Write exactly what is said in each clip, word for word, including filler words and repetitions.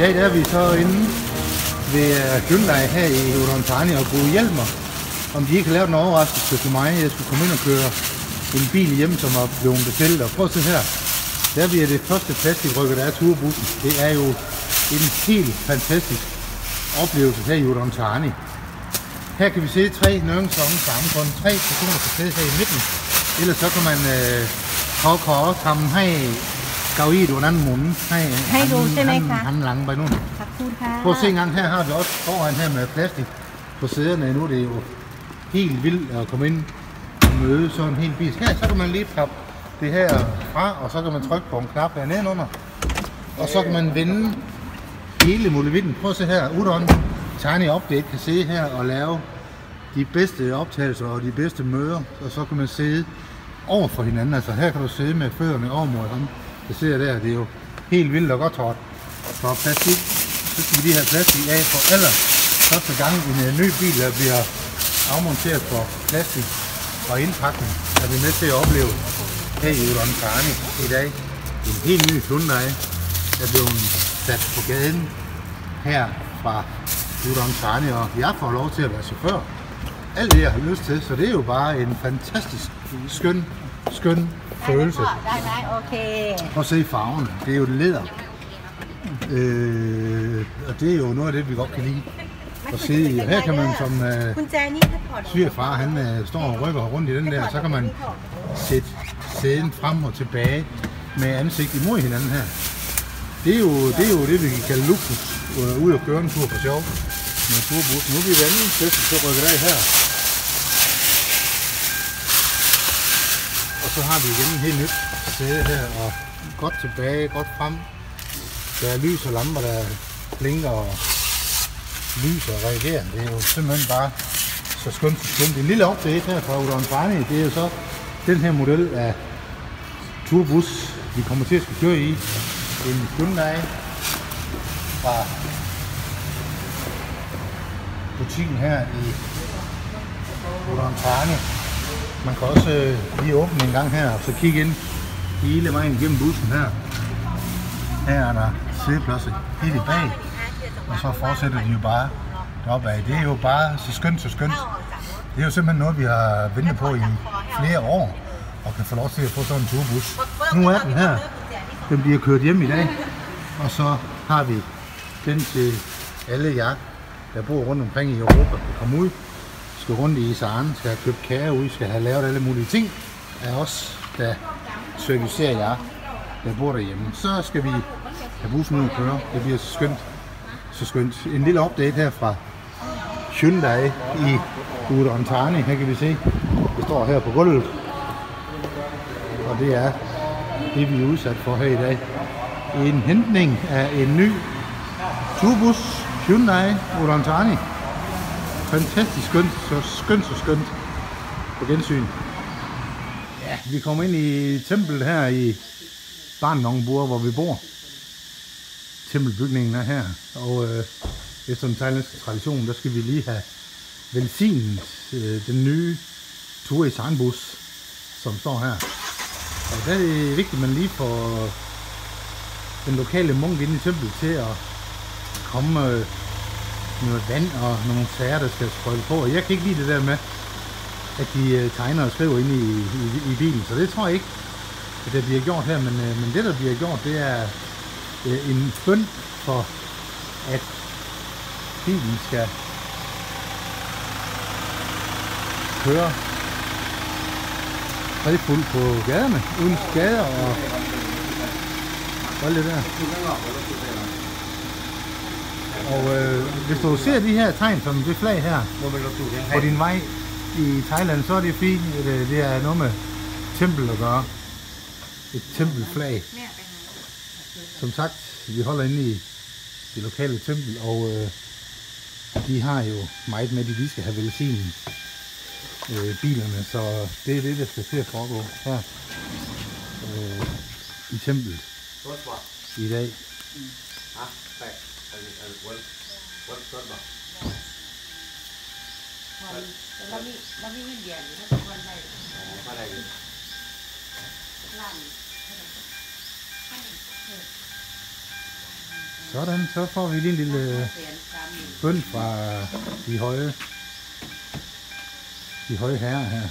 dag der er vi så inde ved Hyundai her i Udon Thani og kunne hjælpe mig, om de ikke har lavet en overraskelse til mig. Jeg skulle komme ind og køre en bil hjem, som var blevet bestilt. Og prøv at se her. Der bliver det første plastikrykker, der er turbussen. Det er jo en helt fantastisk oplevelse her i Udon Thani. Her kan vi se tre nøgensonge sammen, kun tre personer kan sidde her i midten. Ellers så kan manขอขอทำให้เก้าอี้ตัวนั้นหมุนให้ให้ดูใช่ไหมคะหันหลังไปนู่นprøv at se en gang her har vi også foran her med plastik på sæderne. Nu er det jo helt vildt at komme ind og møde sådan en hel bil. Her så kan man lige pappe det her fra, og så kan man trykke på en knap her nedenunder. Og så kan man vende hele muligheden. Prøv at se her, Udon Thani Update kan se her og lave de bedste optagelser og de bedste møder. Og så kan man sidde over for hinanden. Altså her kan du sidde med fødderne over mod ham. Det ser der, det er jo helt vildt og godt trådt. For plastik, så skal vi lige have plastik af for aller første gang i en ny bil, der bliver afmonteret for plastik og indpakning. Er vi med til at opleve her i Udon Thani i dag. En helt ny Hyundai, der blev sat på gaden her fra Udon Thani, og jeg får lov til at være chauffør. Alt det jeg har lyst til, så det er jo bare en fantastisk skøn, skøn følelse. Prøv at se farven, det er jo læder. Øh, og det er jo noget af det, vi godt kan lide at sidde i. Her kan man som øh, svigerfar, han øh, står og rykker rundt i den der, så kan man sætte sæden frem og tilbage med ansigt imod hinanden her. Det er jo det, er jo det vi kan kalde luksus, øh, ud og køre en tur for sjov med turbussen. Nu er vi vandet, så rykker der her. Og så har vi igen en helt nyt sæde her, og godt tilbage, godt frem. Der er lys og lamper, der blinker og lyser og reagerer. Det er jo simpelthen bare så skønt, så skønt. En lille update her fra Udon Thani, det er jo så den her model af turbus, vi kommer til at skulle køre i. En Hyundai fra butikken her i Udon Thani. Man kan også lige åbne en gang her og så kigge ind hele vejen gennem bussen her. Her er der sædepladser helt i bag, og så fortsætter de jo bare deroppe af. Det er jo bare så skønt, så skønt. Det er jo simpelthen noget, vi har ventet på i flere år, og kan få lov til at få sådan en turbus. Nu er den her. Den bliver kørt hjem i dag, og så har vi den til alle jer, der bor rundt omkring i Europa, der kommer ud, skal rundt i Isaren, skal have købt kager ud, skal have lavet alle mulige ting af os, der servicerer jer, der bor derhjemme. Så skal vi have bussen ud at køre. Det bliver så skønt, så skønt. En lille update her fra Hyundai i Udon Thani. Her kan vi se, det står her på gulvet, og det er det, vi er udsat for her i dag. En hentning af en ny turbus Hyundai Udon Thani. Fantastisk skønt, så skønt, så skønt på gensyn. Ja, vi kommer ind i templet her i Barnongbur, hvor vi bor. Tempelbygningen er her, og øh, efter den thailandske tradition, der skal vi lige have velsignet øh, den nye Turisane-bus, som står her. Og der er det vigtigt, at man lige får den lokale munk inde i templet til at komme øh, noget vand og nogle sager, der skal sprøjte på. Og jeg kan ikke lide det der med, at de øh, tegner og skriver inde i, i, i bilen, så det tror jeg ikke, at det bliver gjort her. Men, øh, men det, der bliver gjort, det er øh, en bøn for, at bilen skal køre fredfuldt på gaderne, uden skader og alt det der. Og øh, hvis du ser de her tegn som det flag her på din vej i Thailand, så er det fint. Det, det er noget med tempel at gøre. Et tempelflag. Som sagt, vi holder inde i det lokale tempel, og øh, de har jo meget med, at de skal have velsignet øh, bilerne, så det er det, der skal til at foregå her øh, i templet i dag. Så Sådan, så får vi lige en lille bøn fra de høje, de høje herrer her.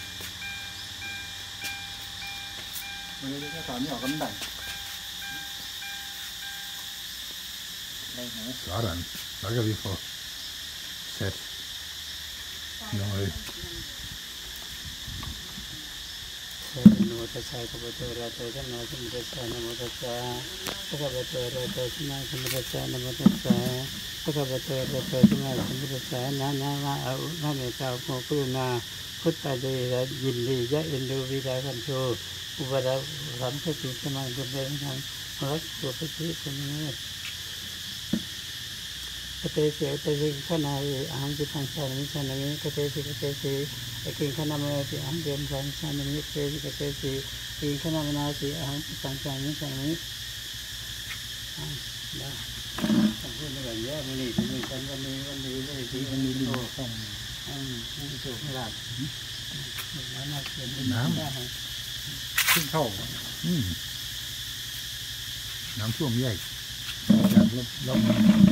Sådan, så kan vi få sat noget. Namo tassa bhagavato arahato namo sambuddhassa namo tassa bhagavato arahato namo sambuddhassa namo tassa bhagavato arahato namo sambuddhassa na na na au na ne ta mo pu naพุทธะเดชยินดียะเอ็นดูวิดาคันโชอุปราสัมปติสมังกุเรนังรักสุปฏิสมิกเตเสเตสิขณาอังจิตังสามิสานิกเตสิกเตสิกิงขณามนาสิอังเกมสังสานิเตสิกเตสิกิงขณามนาสิอังจิตังสามิสานิอ่าได้ต้องพูดแบบนี้วันนี้วันนี้วันนี้วันนี้เลยที่วันนี้โอ้อืมนี่ถูกหลักน้ำเขียนน้ำขึ้นเข้าอืมน้ำท่วมใหญ่จากลบลบ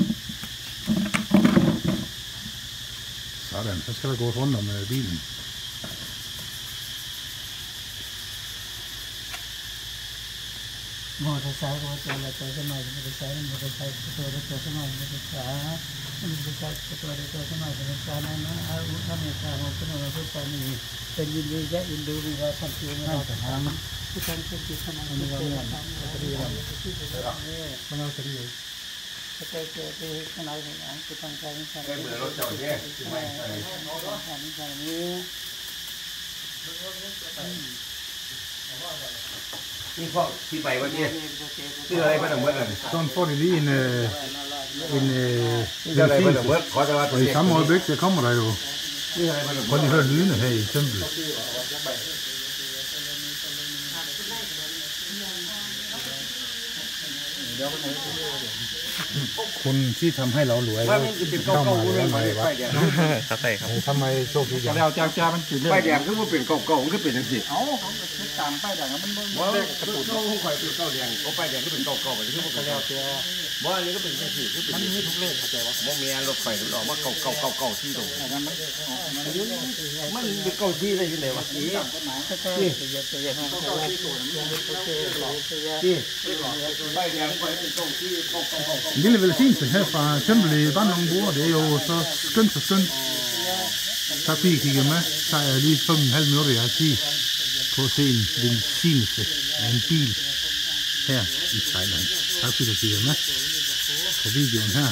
Sådan, så skal der gå rundt om uh, bilen. Motorcycle was all that was a nice motorcycle, motorcycle, motorcycle, motorcycle, motorcycle, motorcycle, and I would have a car open on the family. Then you leave that in the river, something like that. You can take it from the river. Cái cái cái cái này thì anh cứ tăng cái cái cái bữa rốt chổi nhé, cái này cái này นี่พ่อที่ไปวันนี้ที่อะไรบ้างเมื่อไหร่ Sådan får de lige en, øh, en øh, ที่อะไรบ้างเมื่อขอจะว่า og i samme øjeblik, så kommer der jo. ที่อะไรบ้าง Prøv lige at høre lydene her i templet. คุณที่ทำให้เรารวยแล้วเข้ามาทำไมวะครับใช่ครับทำไมโชคดีจังแล้วจ้าจ้ามันติดเลยป้ายแดงคือว่าเป็นเก่าๆคือเป็นอย่างสิเอ้าเขาคิดตามป้ายแดงมันมันว่าเขาคงคอยเป็นเก่าแดงเขาป้ายแดงก็เป็นเก่าๆแบบที่พวกก็เราแล้วแต่ว่าอันนี้ก็เป็นอย่างสิคือเป็นมันมีทุกเลขเข้าใจว่าบ่มีอันรถไฟหรอกว่าเก่าๆเก่าๆที่ตรงมันมันมันมันเป็นเก่าที่ได้ยังไงวะนี่ก็ใช่เยอะๆมันก็ว่าตัวมันก็เจ๊หรอเจ๊ที่ป้ายแดงคอยเป็นเก่าที่เก่าๆ En lille velsignelse her fra templet i Bandung, det er jo så skønt så skønt. Tak fordi I kiggede med. Så er jeg lige fem og en halv minutter, jeg har tid på at se en velsignelse af en bil her i Thailand. Tak fordi I kiggede med på videoen her.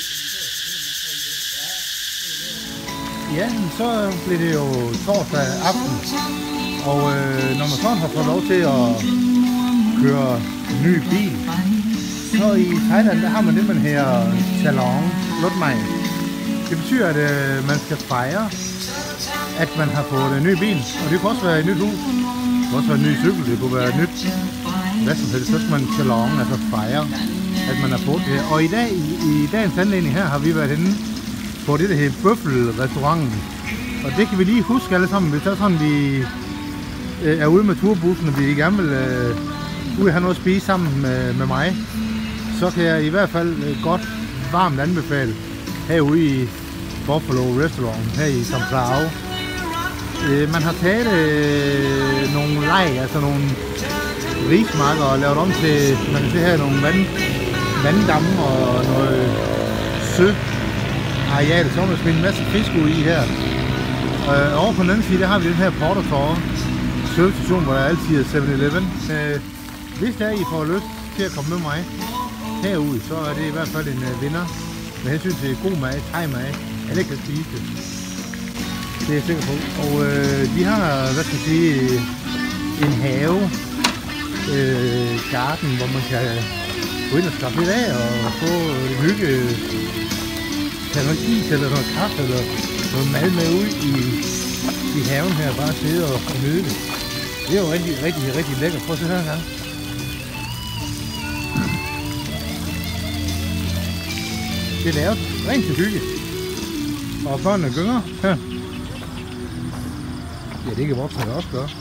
Ja, så blev det jo torsdag aften, og øh, når man sådan har fået lov til at køre ny bil, så i Thailand, der har man det, man her Chalong Lotmai. Det betyder, at øh, man skal fejre, at man har fået en ny bil. Og det kunne også være et nyt hus. Det kunne også være en ny cykel. Det kunne være et nyt hvad som helst. Så skal man Chalong, altså fejre, at man har fået det her. Og i dag, i, i dagens anledning her, har vi været henne på det, der hedder Bøffel-restauranten. Og det kan vi lige huske alle sammen. Hvis der er sådan, vi øh, er ude med turbussen, og vi gerne vil øh, ud og have noget at spise sammen med, med mig, så kan jeg i hvert fald godt varmt anbefale herude i Buffalo Restaurant her i São Paulo. Øh, man har taget øh, nogle leg, altså nogle rismarker og lavet om til, man kan se her, nogle vand, vanddamme og noget søareal, så man smidt en masse fisk ud i her. Øh, over på den anden side, der har vi den her Port Authority servicestation, hvor der altid er seven eleven. Øh, hvis der I får lyst til at komme med mig herud, så er det i hvert fald en uh, vinder med hensyn til god mad, thai-mad, alle kan spise det. Det er jeg sikker på. Og øh, de har, hvad skal jeg sige, en have, øh, garden, hvor man kan gå ind og skaffe lidt af og få et hygge, tage noget is eller noget kaffe eller noget mad med ud i, i haven her, bare sidde og, og nyde det. Det er jo rigtig, rigtig, rigtig lækkert. Prøv at se her engang. Det er lavet rent til hygge. Og børnene gynger her. Ja, det kan voksne også gøre.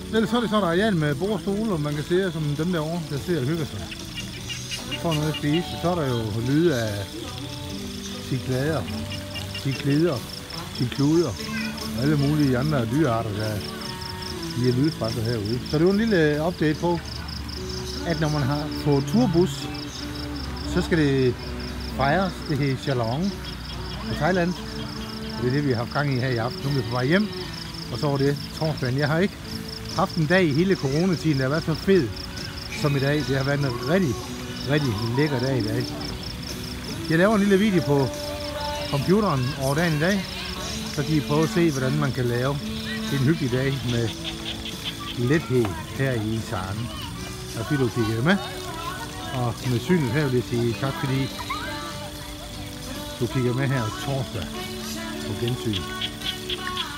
Ellers så er det sådan et areal med bordstole, og man kan se som dem derovre, der sidder og hygger sig. Får noget at spise. Så er der jo lyde af ciklader, cikleder, cikluder og alle mulige andre dyrearter, der giver lyd fra sig herude. Så det var en lille update på, at når man har på turbus, så skal det fejres. Det hedder Chalong på Thailand. Og det er det, vi har haft gang i her i aften. Nu er vi på vej hjem, og så var det torsdagen. Jeg har ikke haft en dag i hele coronatiden, der har været så fed som i dag. Det har været en rigtig, rigtig lækker dag i dag. Jeg laver en lille video på computeren over dagen i dag, så kan I prøve at se, hvordan man kan lave en hyggelig dag med lethed her i Sarnen. Og fordi du kiggede med, og med synet her vil jeg sige tak, fordi du kigger med her torsdag på gensyn.